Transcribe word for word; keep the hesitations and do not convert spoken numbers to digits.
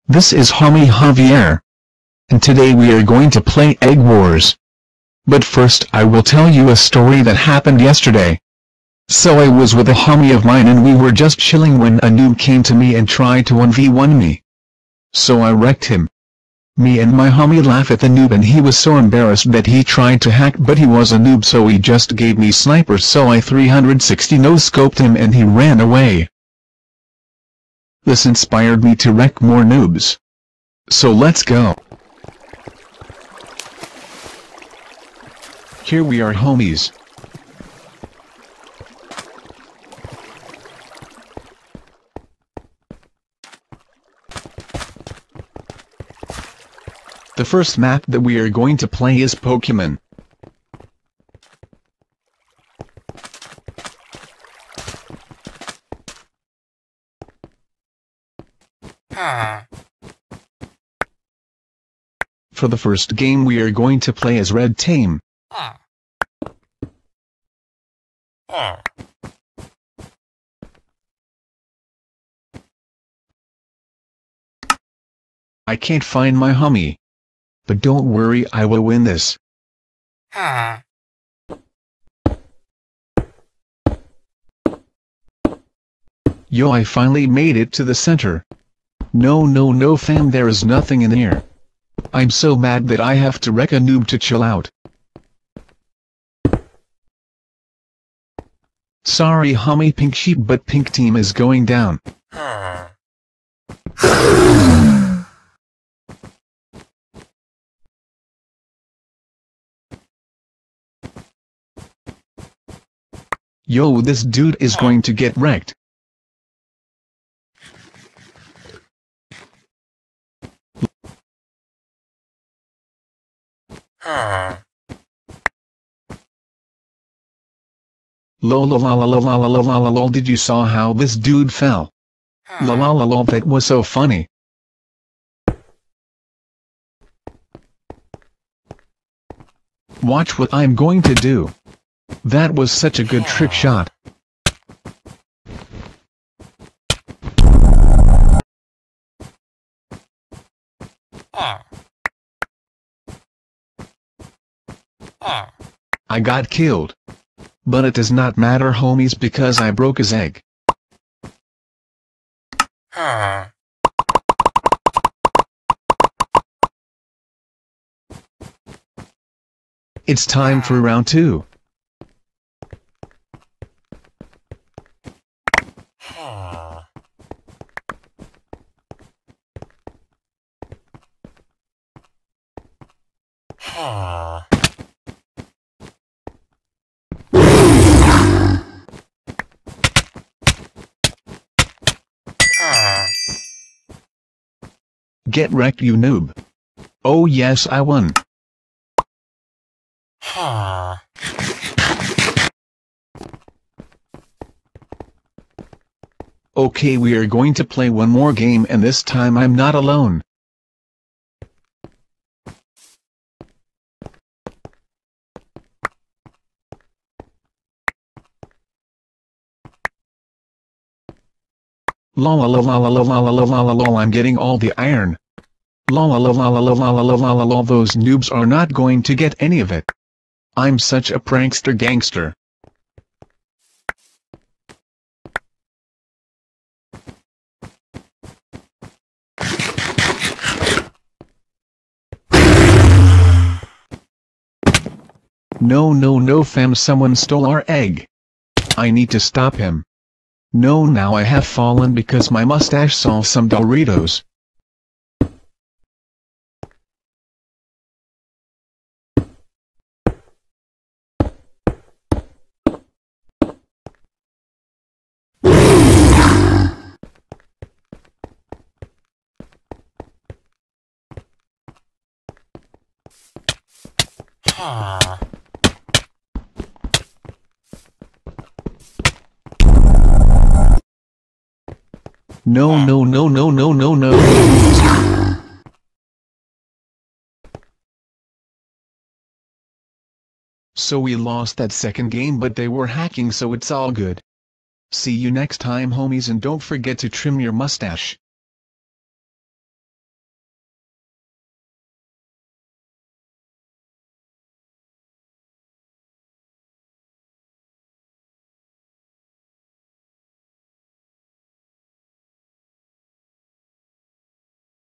This is Homie Javier. And today we are going to play Egg Wars. But first I will tell you a story that happened yesterday. So I was with a homie of mine and we were just chilling when a noob came to me and tried to one v one me. So I wrecked him. Me and my homie laugh at the noob and he was so embarrassed that he tried to hack, but he was a noob, so he just gave me sniper, so I three sixty no-scoped him and he ran away. This inspired me to wreck more noobs. So let's go. Here we are, homies. The first map that we are going to play is Pokemon. For the first game we are going to play as Red Tame. I can't find my homie. But don't worry, I will win this. Yo, I finally made it to the center. No no no fam, there is nothing in here. I'm so mad that I have to wreck a noob to chill out. Sorry homie Pink Sheep, but Pink Team is going down. Yo, this dude is going to get wrecked. Lol lol lol lol lol lol lol lol, did you saw how this dude fell? Lol lol lol, that was so funny. Watch what I'm going to do. That was such a good trick shot. I got killed. But it does not matter homies, because I broke his egg. It's time for round two. Get wrecked, you noob. Oh yes, I won. Okay, we are going to play one more game, and this time I'm not alone. Lol lol lol lol lol lol lol lol, I'm getting all the iron. Lol lol lol lol lol lol lol lol, those noobs are not going to get any of it. I'm such a prankster gangster. No no no fam, someone stole our egg. I need to stop him. No, now I have fallen because my mustache saw some Doritos. No no no no no no no. So we lost that second game, but they were hacking, so it's all good. See you next time homies, and don't forget to trim your mustache.